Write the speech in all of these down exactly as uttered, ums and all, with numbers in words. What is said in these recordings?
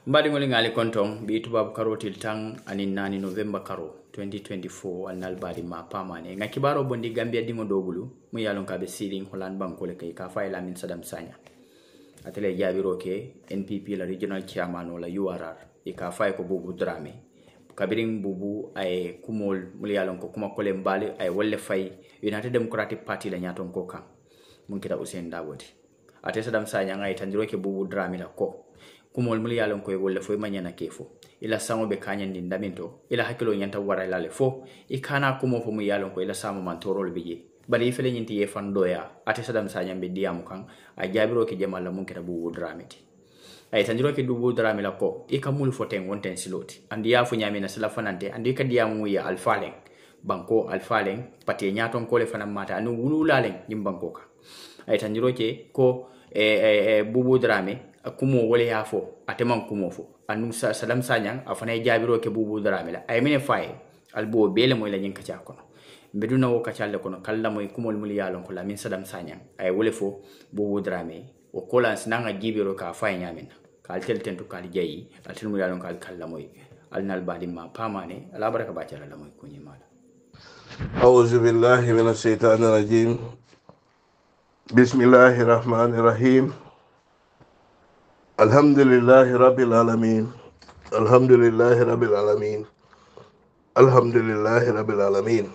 Mbadi ngoli ngali kontong bi tubab karo til tang anin nani November karo twenty twenty-four al nalbadi ma pamane nga kibaro bondi Gambia dingo dogulu mu yalon ka be siling holan banko le kay ka fay Lamin Sadam Sanya atele jabiro ke N P P la regional chairman wala U R R e ka fay ko Bubu Drame kabiring Bubu ay kumol mu yalon ko kuma kole mbali ay wolle fay United Democratic Party la nyaton ko kan mun kita Usain Dawodi ate Sadam Sanya ngai tanjiro ke Bubu Drame la ko kumol muli yalon koy wolle fo manyana kefo ila sango be kanyen din daminto ila hakilo nyanta wara ila le fo ikana kumo fo mu yalon ko ila samo man torol bije bari ifele nyinti ye fan doya ate Sadam Sanya be diamu kan a jabiro ke jamal la mun keta Bubu Drameti ay tanjiro ke Bubu Drame la ko ikamul fo ten wonten siloti andi ya fo nyami na sala fanante andi ka diamu ya alfalen banko alfalen pati nyaton ko le fanam mata anu wululalen nyim banko ka ay tanjiro ke ko e e Bubu Drame kumo wole ya fo ateman kumo fo anu Sadam Sanya afana jabiro ke Bubu Drame la ay mine fay albo bele moy la nyinka ca kono beduna wo kacalle kono kala moy kumol mul yalon ko Lamin Sadam Sanya ay wole fo Bubu Drame o kolans nanga jibiro ka fay nyamen kal tel tentu kal jayi atel mul yalon kal kala moy alnal badi ma pamane ala baraka ba la moy kunyi mala a'udhu billahi minash shaitanir rajim bismillahir rahmanir rahim alhamdulillahi rabbil alamin alhamdulillahi rabbil alamin alhamdulillahi rabbil alamin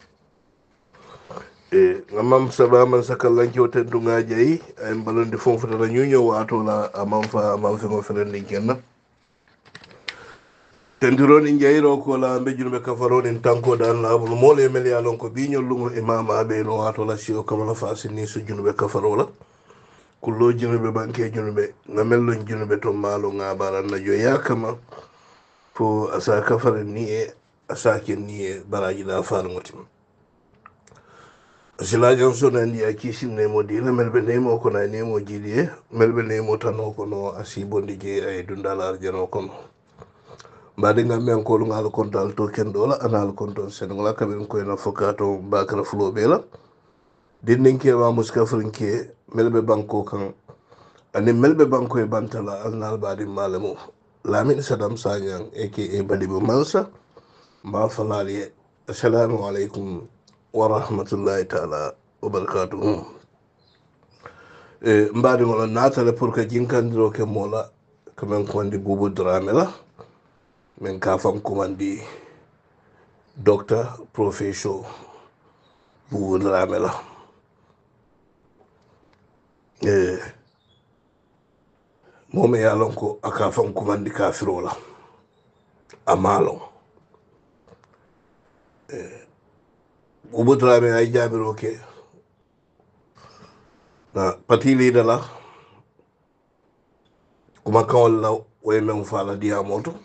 e ngamam salaman sakallan kewten dunga jayi ay balonde fonfuta la ñuño wato la amam fa amam fe mo ferendi kenna tendironi jayiro ko la mbejulbe kafaroni tanko dan la bul mole mel ya lon ko biñol lungo imama be no wato la sio kamala fasini su junube kafarola kullo junube banke junube ngamel lon junube to malo ngabaran na jo yakama fo asa kafare ni e asa ken ni e baraji la far ngotim sila johnson andi akisin ne modi na melbe ne mo ko na ne mo jidie melbe ne mo tano ko no asibondi je ay dundala arjano kono mbadi ngam men ko ngal kontal to ken dola anal konton sen ngala kabin ko na fokato bakra flo bela dinnin ke wa muskafrin ke melbe banko kan ani melbe banko e bantala anal badi malamo Lamin Sadam Sanya aka badi bu mansa ma falali assalamu alaikum wa rahmatullahi ta'ala wa barakatuh e mbadi ngol natale pour que jinkandiro ke mola kamen ko andi Bubu Drame la men ka fam kumandi docteur professeur Bubu Drame la eh mome yalon ko aka fam kumandi kafiro la amalo eh Bubu Drame ay jabiro ke na parti leader la kuma kawal la way men fala dia moto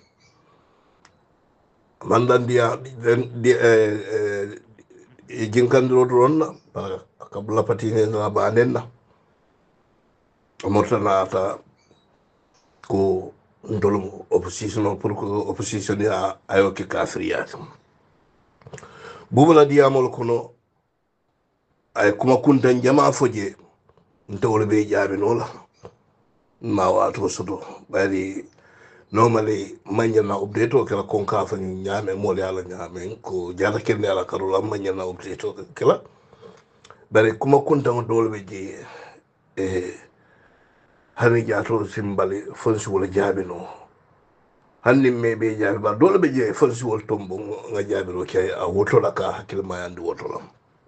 mandan dia di eh jinkandiro dronna para kabla parti ne na banenna amortana ata ko ndolum opposition pour ko opposition ya ayo ke kafriyat Bubu la diamol kono ay kuma kuntan jama foje ntawol be jaabi nola ma wato sodo bari normally manya na update o kala konka fa ni nyame mo yalla nyame ko jara ken yalla karula manya na update o kala bari kuma kuntan dole be je e hani jaato simbali fonsi wala jaabi no hanni me be jaabi ba dole be je fonsi wol tombo nga jaabi ro kay a woto la ka hakil ma yandi woto lam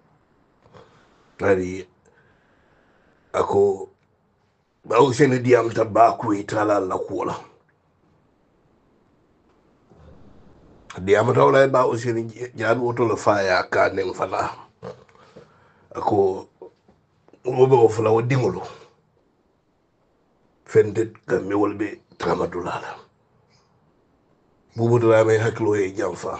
ari ako ba o sene diam ta ba ku itala la kuola diam ta wala ba o sene jaabi woto la fa ya ka nem fala ako o be o fala o dingolo fendet gambe wolbe tramadulala Bubu Drame haklo e jamfa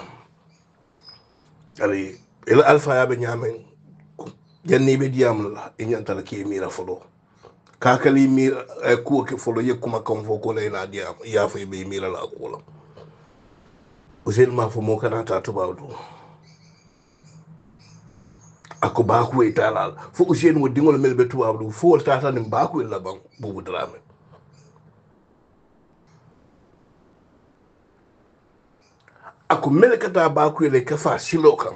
ari ila alfa ya be nyamen janni be diam la e nyanta la ki mira folo kakali mira e ku ke folo ye kuma kam fo ko le na diam ya fo be mira la ko la usil ma fo mo kana ta to bawdu ako ba ku e talal fo usil mo dingol melbe to bawdu fo tata ni ba ku la ban Bubu Drame ako melkata ba ku le ka fa silo kan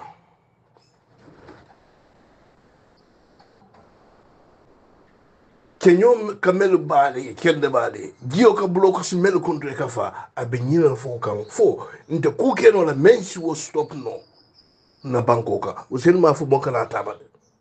kenyo kamel baale kende baale giyo ka bloko si mel kontre ka fa abe nyina fo kan fo nte ku keno la mensi wo stop no na banko ka usen ma fu bokana tabale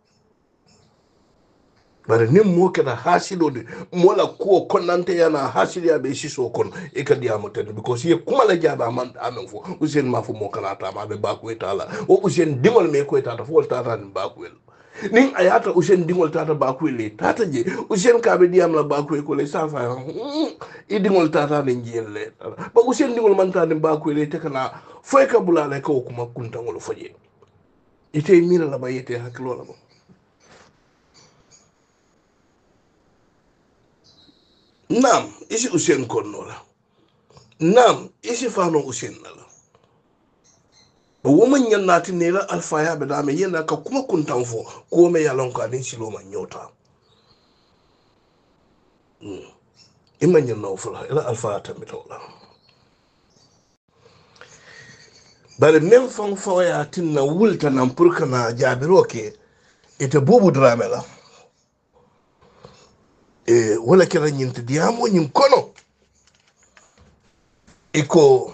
bare nim mo kana hasilo de mola ko konante yana hasili abe siso kon e ka diamo ten because ye kuma la jaba man amen fo usen ma fu mo kana tama be ba ko etala o usen dingol me ko etata fo tata ni ba ko nin ayata usen dingol tata ba ko le tata je usen ka be diam la ba ko ko le sa fa e dingol tata ni jelle ba usen dingol man tata ni ba ko le te kana fo ka bulala ko kuma kuntangol foje ite mira la bayete hakilo la ba nam isi usen konno la nam isi fano usen la woman yan nati ne la alfaya be da me yana ka kuma kuntan fo ko me yalon ka din silo man nyota mm imman yan no fula ila alfaya ta mi tola bare nem fon fo ya tinna wulta nan purka na jabiro ke ite bubu drame la e wala kera nyinti diamo nyim kono iko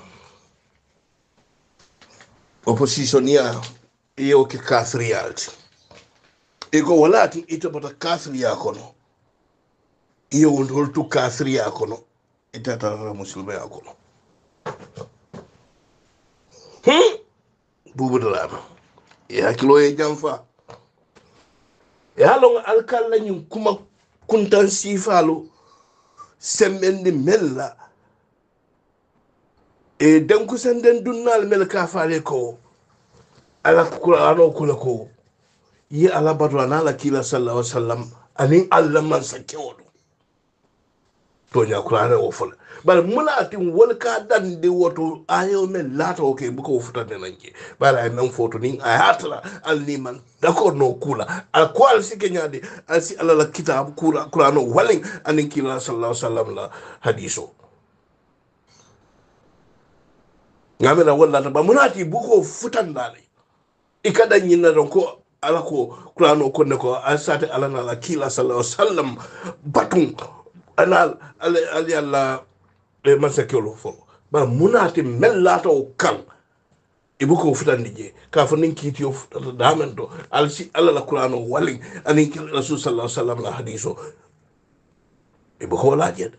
oppositionia iyo ke kathriyalti iko walati ita bata kathriya kono iyo wondol tu kathriya kono ita tara muslime kono hmm bubu drama ya kilo e jamfa ya long alkalla nyim kuma kuntan sifalu sembendi mella e dan kusan dan dunnal mel ka fale ko ala qur'ano kula ko yi ala badwa na la kila sallallahu alaihi wasallam anin allah man sakewodo to nya qur'ano o fula bal mulatin wal ka dan de woto ayo men lato ke buko futande nanke bala ay men foto nin ayatla alni man d'accord no kula al kwal sikenya al si ala la kitab qur'ano walin anin kila sallallahu alaihi wasallam la hadiso ngamela wala ba munati buko futandale ikada nyina don ko ala ko qur'ano ko ne ko asate ala na la kila sallallahu alaihi wasallam batun anal ali alla le masakelo fo ba munati mellato kan ibuko futandije ka fo nin kiti of damento alsi alla la qur'ano wali anin kila rasul sallallahu alaihi wasallam la hadiso ibuko la jed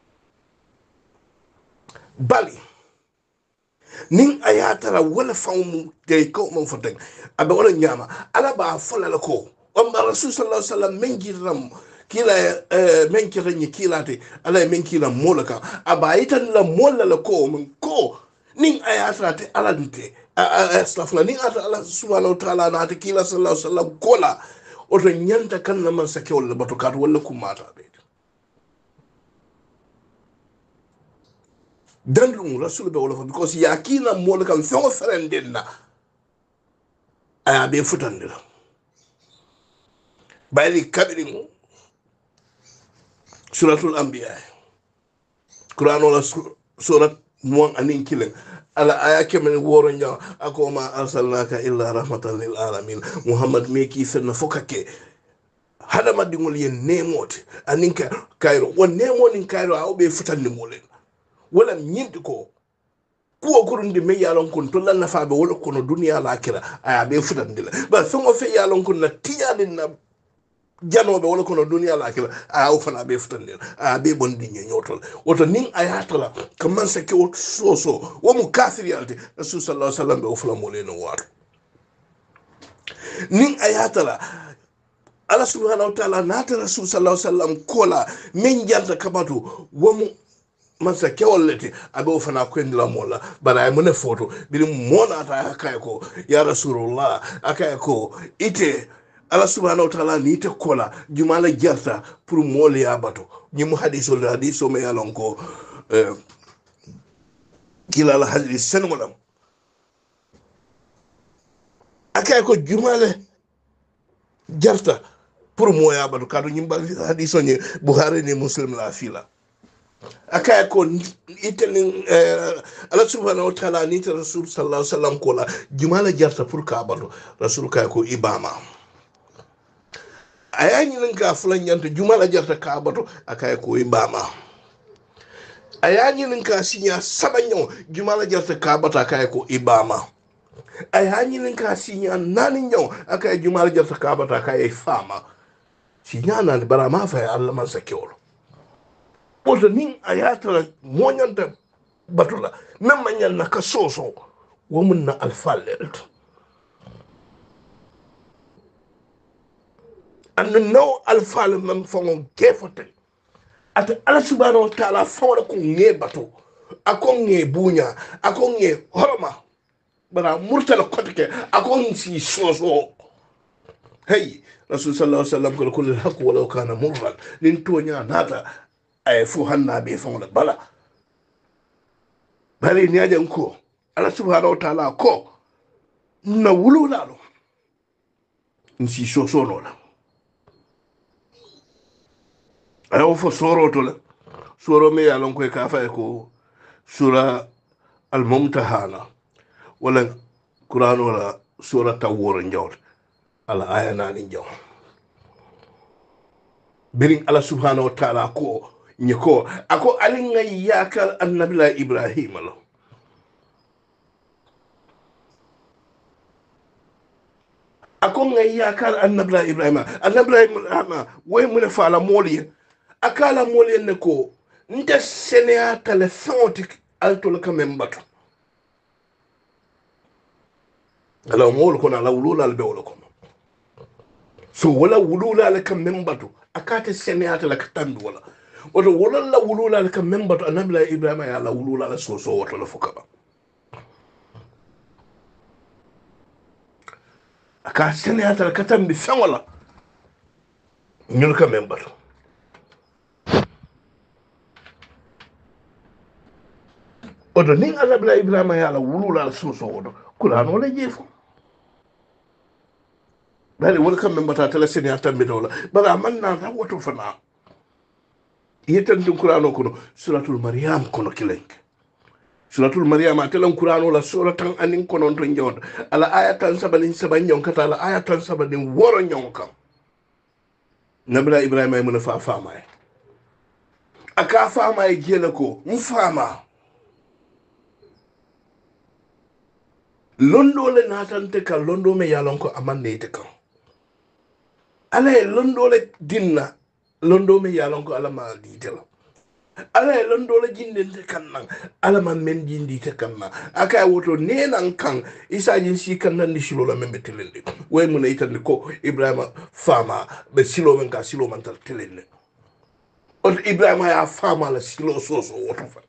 bali nin ayatara wala fawmu de ko mon foten abe wala nyama ala ba fola la ko on ba rasul sallallahu alaihi wasallam men giram kila eh men kiranyi kilate ala men kila molaka aba itan la mola la ko mon ko nin ayatara te ala dinte astafla nin ata ala subhanahu wa ta'ala na te kila sallallahu alaihi wasallam kola o to nyanta kan na man sake wala batokat wala kumata be dandum rasul be wala because yakina mol kam fo ferendina aya be futandira bayli kabirin suratul anbiya qur'an wala surat mo anin kilen ala aya kemen woro nya akoma arsalnaka illa rahmatan lil alamin muhammad meki fenna fokake hada madingol yen nemote aninka kayro won nemonin kayro awbe futandi molen wala nyindi ko kuwa kurundi me yalon kun to lan nafa be wala kono duniya la akira aya be futandila ba songo fe yalon kun na tiyani na jano be wala kono duniya la akira aya o fana be futandila aya be bondi nyotol woto nin ayatala kaman se ke wot soso wo mu kafir yalti rasul sallallahu alaihi wasallam be o fula moleno wato nin ayatala Allah subhanahu wa ta'ala nata rasul sallallahu alaihi wasallam kola min janta kabatu wo mu mansa kewallete abe fana ko ndila mola bana ay mune foto biri mona ta akay ko ya rasulullah akay ko ite ala subhanahu wa ta'ala ni te kola jumala jarta pour mole ya bato ni mu hadiso le hadiso me yalon ko euh kila la hadis sen molam akay ko jumala jarta pour mo ya bato kadu nyimba hadiso ni bukhari ni muslim la fila akaya ko itelin Allah subhanahu wa ta'ala ni ta rasul sallallahu alaihi wasallam ko la jumala jarta pour ka balo rasul kay ko ibama ayani nan ka fulan yanta jumala jarta ka bato akaya ko ibama ayani nan ka sinya sabanyo jumala jarta ka bato akaya ko ibama ayani nan ka sinya nanin nyo akaya jumala jarta ka bato akaya fama sinya nan bara ma fa Allah man sakewolo Oto nin a yatara moñanta batula men mañal na ka soso womun na alfalelt anno naw alfal men fongo kefote ata ala subhanahu wa ta'ala fawra ko nge bato akon nge buña akon nge horma bara murtala kotike akon si soso hey rasul sallallahu alaihi wasallam ko kullu haqq walau kana murran nin tonya nata ay fu hanna be fon bala bari ni ajan ko ala subhanahu wa ta'ala ko na wulula lo nsi so so no la ay o fo soro to la soro me ya lon ko ka fa ko sura al mumtahana wala qur'an wala sura tawur njawt ala aya na ni njaw birin ala subhanahu wa ta'ala ko nyiko ako alinga yakal annabila ibrahim lo ako nga yakal annabila ibrahim annabila ibrahim way mun fa la moli akala moli ne ko nte senea telefonti alto ka membatu ala mol ko na la wulula al bewlo ko so wala wulula al ka membatu akate senea la ka tandu wala woto wolon la wulula ka membato anabila ibrahima ya la wulula la soso woto la fukaba aka sene atal katam bi fangola ñul ka membato oto nin anabila ibrahima ya la wulula la soso woto kurano la jefo bari wol ka membata tele sene atam bi dola bara man na ta woto fana yetan dum qur'ano kono suratul maryam kono kilenk suratul maryam atelan qur'ano la suratan anin kono to njawd ala ayatan sabalin saban nyon kata ala ayatan sabalin woro nyon kam nabila ibrahima ay mun fa fama aka fama ay jela ko mu fama londo le natante ka londo me yalon ko amande te kan ala londo le dinna londo me yalon ko ala ma ditela ala londo la jindente kannan ala ma men jindite kanna aka woto nenan kan isa jin si kannan ni silo la membe telende way mun itande ko ibrahima fama be silo men ka silo man tal telende on ibrahima ya fama la silo soso woto fa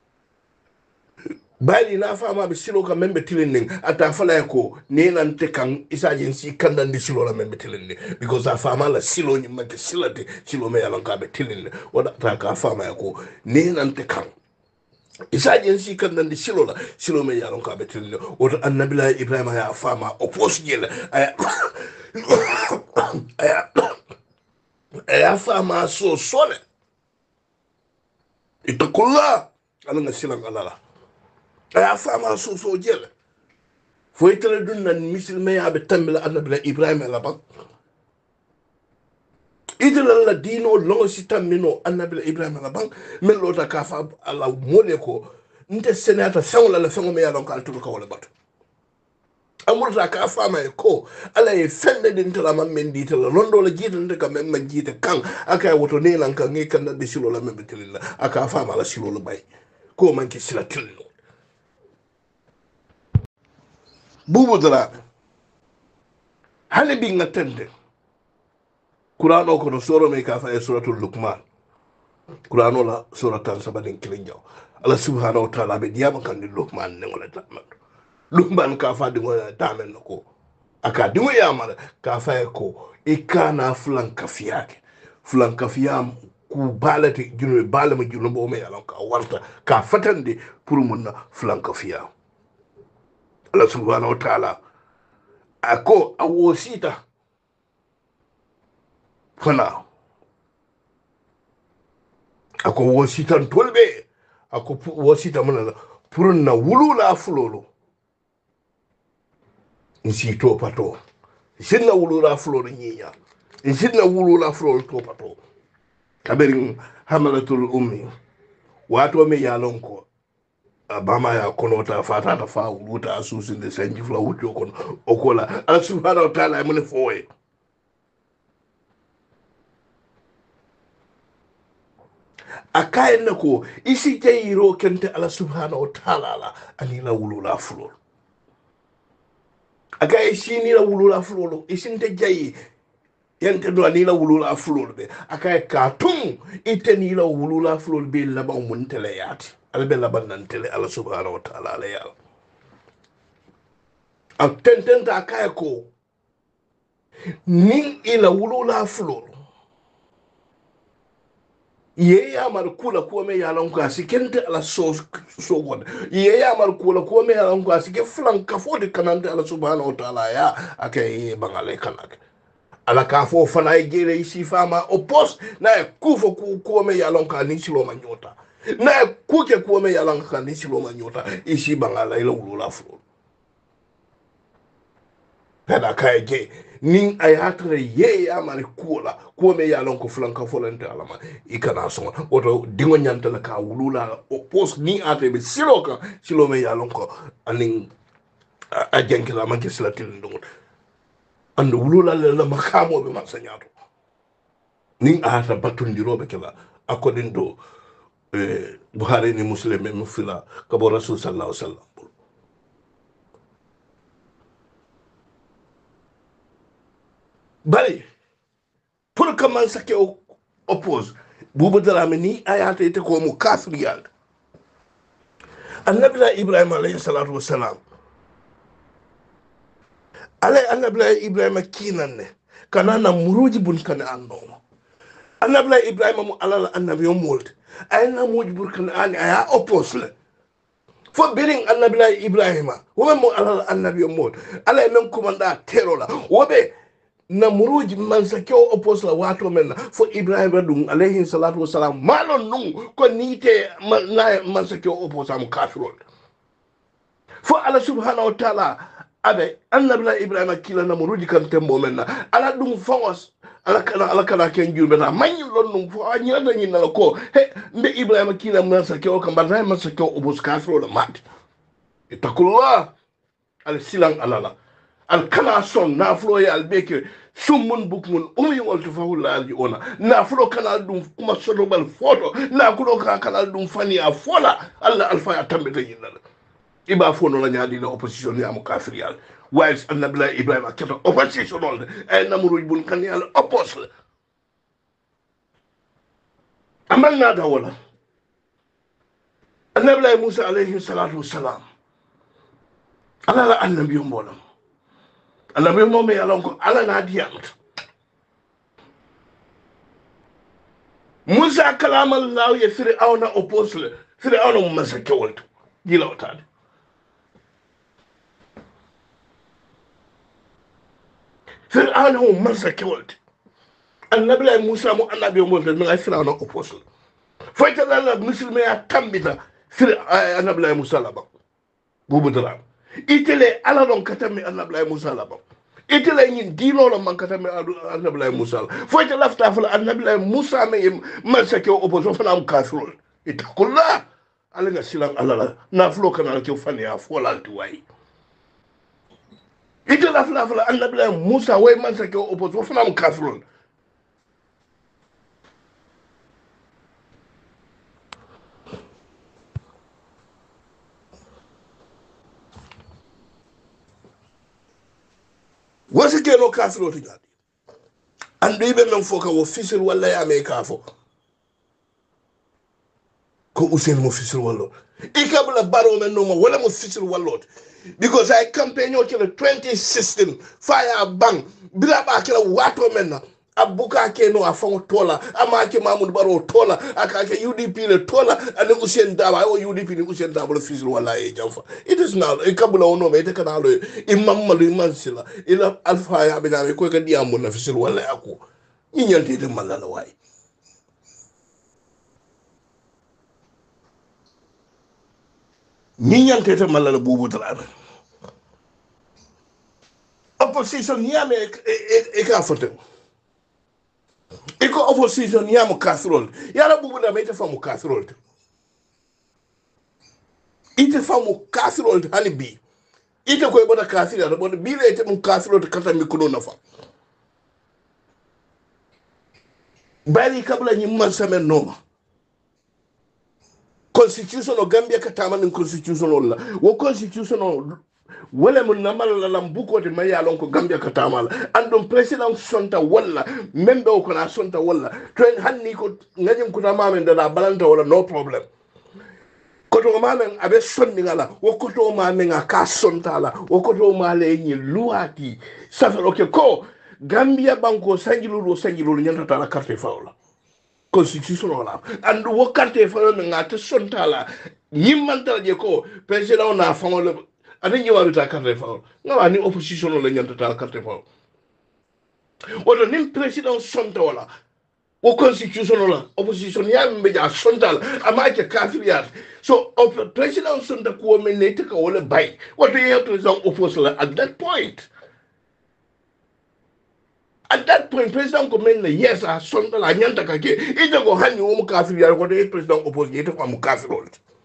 bali na fama be silo ka membe telende ata fala ko nenan te kan isa jin si kannan ni silo la membe telende because a fama la silo ni make silate silo me yalan ka be telende wada ta ka fama ko nenan te kan isa jin si kannan ni silo la silo me yalan ka be telende wada annabila ibrahima ya fama opos yela aya aya aya fama so sole itakulla ala na silan alala aya fama so so jela foi tele dunna misil me ya be tambila annabila ibrahima la ba idila la dino longo sitamino annabila ibrahima la ba melo ta ka fa ala mole ko nte senata fawla la fango me ya lon ka altu ko wala batu amurta ka fama ko ala e fende din tala man men di tala londo la jita ndeka men ma jita kan aka woto ne lan kan ngi kan de silo la men betelilla aka fama la silo la bay ko man ki sila tilno bubu dara hali bi ngatende qur'ano ko no soro me ka fa e suratul luqman qur'ano la suratan sabadin kilinjaw ala subhanahu wa ta'ala be diyama kan di luqman ne wala tamma luqman ka fa di wala tamen ko aka di ya mala ka fa ko ikana fulan kafiyake fulan kafiyam ku balati junu balama junu bo me yalon ka warta ka fatande pour munna fulan kafiyam Allah subhanahu wa ta'ala ako awosita fana ako wositan tolbe ako wosita mun pour na wulula fulolo insi to pato sinna wulula fulolo nyiya insinna wulula fulolo to pato kaberin hamalatul ummi wato me yalon ko bama ya konota fata ta fa wuluta asusin de sanji fla wuto kon okola ala subhanahu wa ta'ala mun foye akayen nako isi jayiro kente ala subhanahu wa ta'ala la anila wulula fulol akay isi ni la wulula fulol isi nte jayi yente do anila wulula fulol be akay ka tum ite ni la wulula fulol be laba mun tele yati albe laba nan tele ala subhanahu wa ta'ala la ya ak tententa akay ko nin ila wulula fulol ye ya mar kula ko me yalan ko asikente ala so so god ye ya mar kula ko me yalan ko asike flan ka fo de kanante ala subhanahu wa ta'ala ya akay bangale kanak ala ka fo fana gele isi fama opos na kufo ku ko me yalan ko ni silo manyota na ku ke ko me yalan ko ni silo manyota isi bangala ila ulula fo kada kay ge nin ayatra ye ya mari kula ko me ya lon ko flanka folante alama ikana so oto dingo nyanta la ka wulula o pos ni ate be siloka silo me ya lon ko anin a jenki la manke silatil ndungu and wulula la makamo be masanyato nin ata batundiro be kala according to eh, Buhari ni Muslim me fila kabo Rasul sallallahu alaihi wasallam bari pour que man sake oppose bubu darame ni ayata ite ko mu kafir yal annabi ibrahim alayhi salatu wassalam alay annabi ibrahim kinan ne kana na muruji bun kan anno annabi ibrahim mu alal annabi yo molt ay na muruji bun kan an aya oppose le fo biring annabi ibrahim wo mo alal annabi yo molt alay men komanda terola wobe na muruji mansa kyo opposla wato menna fo ibrahim dum alayhi salatu wassalam malon nun ko nite na mansa kyo opposa mu kafirol fo ala subhanahu wa ta'ala abe annabla ibrahim kila na muruji kan tembo menna ala dum fawos ala kana ala kana ken jurbe na manyi lon num fo anyira da nyina ko he mbe ibrahim kila mansa kyo kan ba mansa kyo opos kafirol mat itakullah al silang alala al kana son na flo ya al beke summun bukmun umi waltu fawla alji ona na flo kana dum kuma sodo bal foto na kudo ka kana dum fani a fola alla alfa ya tambe de yinna iba fono la nyaadi na opposition ya mu kafiriyal whilst annabla ibrahim akata opposition olde ay namuru bun kan yal oppose amal na da wala annabla musa alayhi salatu wassalam ala la annabi mbolam annabi mo me yalon ko ala na diyamta musa kalam allah ya fir'auna oppose fir'auna mu masake wolto gila otade fir'auna mu masake wolto annabi musa mu annabi mo me ay fir'auna oppose fayta la muslimi ya tambita fir annabi musa la ba bubu dara itele ala don katami annabi musa la ba itele nyin dilo la man katami annabi musa fo ite lafta fa annabi musa me masake opposition fa am kafirol itakulla ala nga silang ala na flo kana ke fani ya fo la tuwai ite lafta fa annabi musa way masake opposition fa am kafirol wasi keno kafiro to jadi ande be men foka wo fisir walla ya me kafo ko usen mo fisir wallo ikabla baro men no wala mo fisir wallo because I campaign yo kila twenty sixteen fire bang bila ba kila wato men na abuka ke no afon tola amake Mamadou Baro tola akake U D P le tola ane Ousainou Darboe o U D P ni Ousainou Darboe le fisir wala e jamfa it is now e kabula ono me te kana lo imam malu mansila ila alfa ya be na ko ka diamo na fisir wala ako ni nyante de malala way ñi ñantete malla la bubu drame opposition ñame e ka fote e ko opposition ñamo casserole yara bubu da mete famu casserole ite famu casserole hani bi ite ko e bona casserole bona bi le ite mu casserole kata mi kuno nafa bari kabla ñi man samen noma constitution o Gambia ka tamani constitution o la wo constitution o wala mun namal la lam bukote ma yalon ko Gambia ka tamala andum president sonta wala membe ko na sonta wala to en hanni ko ngajim ko tamamen da balanta wala no problem ko to mamen abe sonni ngala wo ko to mamen ka sonta la wo ko to male ni luati safaro ke ko Gambia banko sangilu sangilu nyanta ta la carte fawla constitution wala and wo carte fawla ngata sonta la yimmantal je ko president na fawla ani ñëwaru ta carte fawla ngala ni opposition la nyanta ta carte fawla wodo nim president sonta wala wo constitution wala opposition ya mbe ja sonta la ama ke kafiriyat so president sonta ko men ne ka wala bay wodo ye president opposition at that point At that point, President Komenda, yes, I saw the Nyanta Kake. It go hand you home castle, you are President opposite from Castle.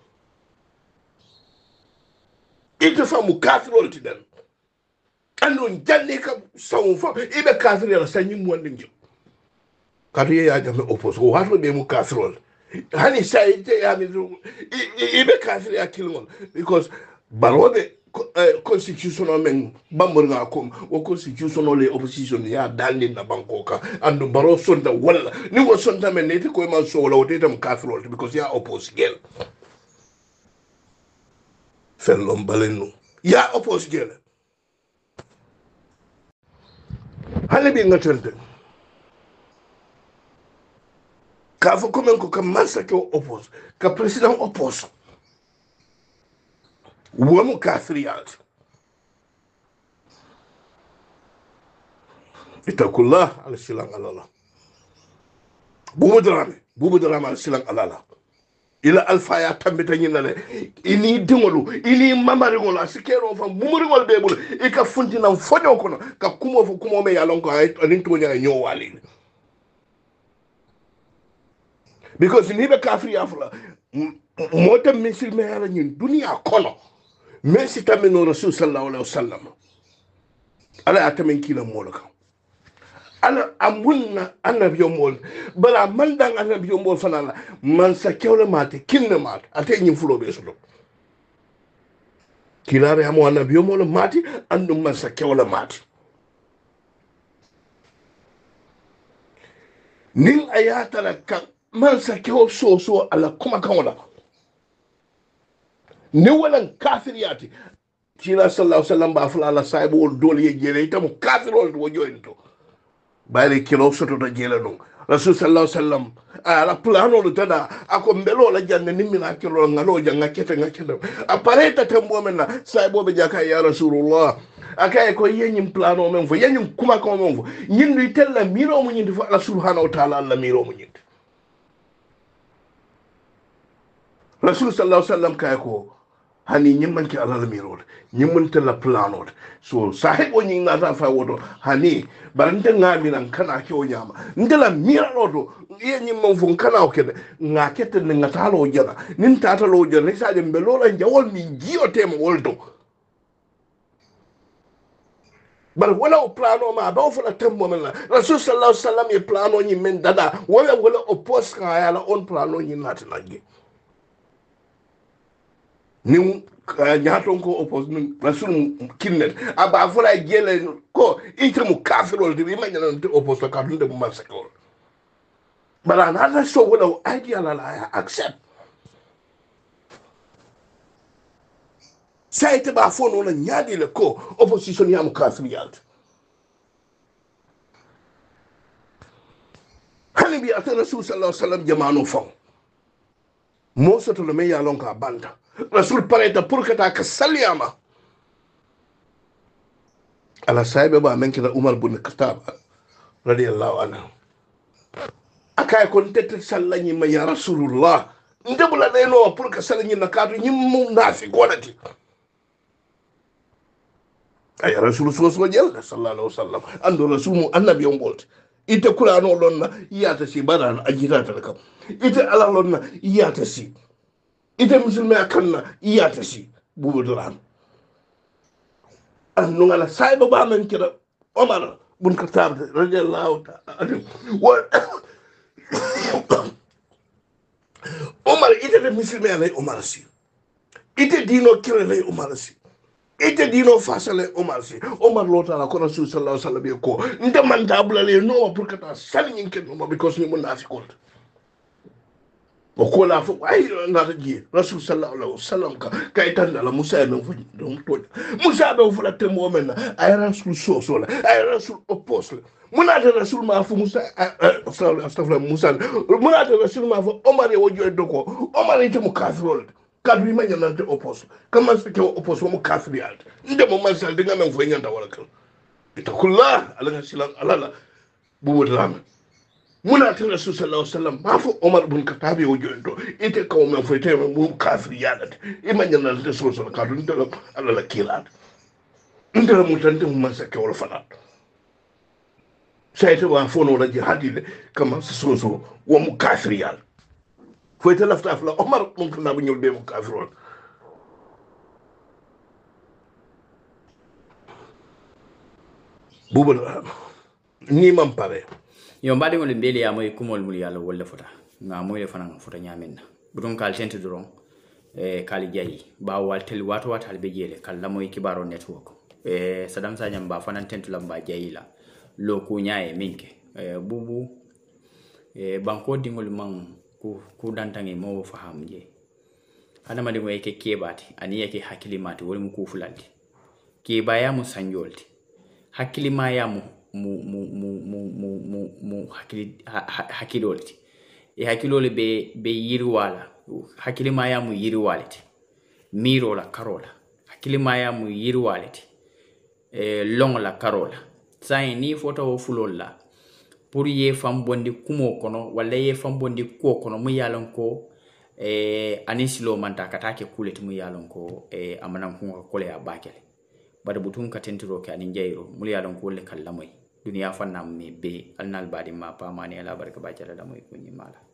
It is from Castle to them. And when Janika sound for even Castle, I'll send you one thing. Career, I am opposed. What would be Castle? Honey said, I mean, even Castle, I kill one because Barode. Uh, constitutional men bamburga kom o constitutional le opposition ya dalin na bankoka and baro sonda wala ni wo sonda men ne ko man so wala o tetam casserole because ya oppose gel fellom balenu ya oppose gel hale bi ngatante ka fo komen ko kam massa ko oppose ka president oppose womu kafiriyat itakullah ala silang alala bubu drame bubu drame ala silang alala ila alfaya tambita nyinale ini dingolu ini mamari ngol asikero fa mumuri ngol bebul e ka funtina fonyo kono ka kumo fu kumo me yalon ko ay anin to nya nyo wali because ni be kafiri afla mota misil me ala nyin dunia kono Messi tamino Rasul sallallahu alaihi wasallam ala atamen kila molaka ala amunna annabiyo mol bala mandang annabiyo mol fanala man sa kewle mate kinne mate ate nyi fulo be solo kilare amo annabiyo mol mate andum man sa kewle mate nin ayata la kan man sa kew so so ala kuma kan wala ni walan kafiriyati kila sallallahu alaihi wasallam ba fula la saibo wol doli ye jere itam kafirol wo jointo bari kilo soto to jela dum rasul sallallahu alaihi wasallam ala plano do tada ako mbelo la janne nimina kilo ngalo janga kete ngakete apareta tambo menna saibo be jaka ya rasulullah akay ko yenyim plano men fo yenyim kuma ko men fo nyindu tella miro mu nyindi fo Allah subhanahu wa ta'ala Allah miro mu nyindi rasul sallallahu alaihi wasallam kay ko hani nyimman ki alala mirol nyimman tella planol so sahib woni ngata fa wodo hani barante ngami nan kana ke o nyama ndela miralodo ye nyimman fu kana o kede ngakete ngata lo jana nin tata lo jana sa de belola jawol mi jiyo tema woldo bal wala o plano ma ba fu la tembo men rasul sallallahu alaihi wasallam e plano nyi men dada wala wala o post ka yala on plano nyi nati nangi ni nyaton ko oppose ni rasul kinnet aba fula gele ko itemu kafirol de ma nyana to oppose ka dunde mo masakol bala na so wala idea la la accept saite ba fono na nyadi le ko opposition ya mu kafiriyat hani bi ata rasul sallallahu alaihi wasallam jamano fon mo soto le me ya lon ka banda rasul pareta pour que ta ka saliyama ala saibe ba men kila umar bin khattab radiyallahu anhu akay kon tete sallani ma ya rasulullah ndebula le no pour que sala ñi na kaddu ñi mu nafi gonati ay rasul sallallahu alaihi wasallam ando rasul mu annabi on bolte ite qur'ano lonna yata si baran ajirata kam ite ala lonna yata si ite musulmi akanna yata si bubu duran an no ngala sayba ba man kira Omar bun Khattab radiyallahu ta'ala wa Omar ite de musulmi alay Omar si ite dino kire lay Omar si ite dino fasale Omar si Omar lota la ko rasul sallallahu alaihi wasallam ko nde man dabula le no pour que ta sal ñin ken no because ni mun afi ko o ko la fo ay na ji rasul sallallahu alaihi wasallam ka kay tan la musa no fu do to musa be fu la te mo men ay rasul so so la ay rasul apostle muna de rasul ma fu musa astaghfirullah musa muna de rasul ma fu Omar e wojo do ko Omar ite mu kafirol kadri ma nyana de apostle kama se ke apostle mu kafiriyal nde mo man sal de ngam fu nyanda wala kan itakullah ala silan ala bubu drama muna ta rasul sallallahu alaihi wasallam ma fu Omar bin Khattab yo jondo ite ko men fu te mu kafiriyal e ma nyana de so so kadri nde ala la kilat nde mu tante mu man sa ke wala fanat sayte wa fono la jihadile kama so so wa mu kafiriyal foi te lafta afla Omar mun kana bu ñul be mu kafirol bubu ni mam pare yo mbadi ngol mbeli ya moy kumol mul yalla wala fota nga moy le fana fota nyamen budon kal tente duron e kali jayi ba wal tel wato wato albe jele kal la moy kibaro network e sadam sa nyamba fana tente lamba jayila lo ku nyaaye minke e bubu e banko dingol man ku ku dantangi mo faham je adama de moy ke kebati ani yake hakilimati wol mu ku fulalti ke baya mu sanjolti hakilima ya mu mu mu mu mu mu mu mu hakili hakilolti e hakilole be be yirwala hakilima ya mu yirwalti miro la karola hakilima ya mu yirwalti e long la karola sai ni foto o fulolla pour ye fam bondi kumo kono wala ye fam bondi ko kono mu yalon ko e anisilo manta katake kuleti mu yalon ko e amanan ko kole ya bakele bada butun ka tentiro ke anin jayro mu yalon ko le kallamoy duniya fannam mi be alnal badi ma pa mani ala barka ba jala da moy ko ni mala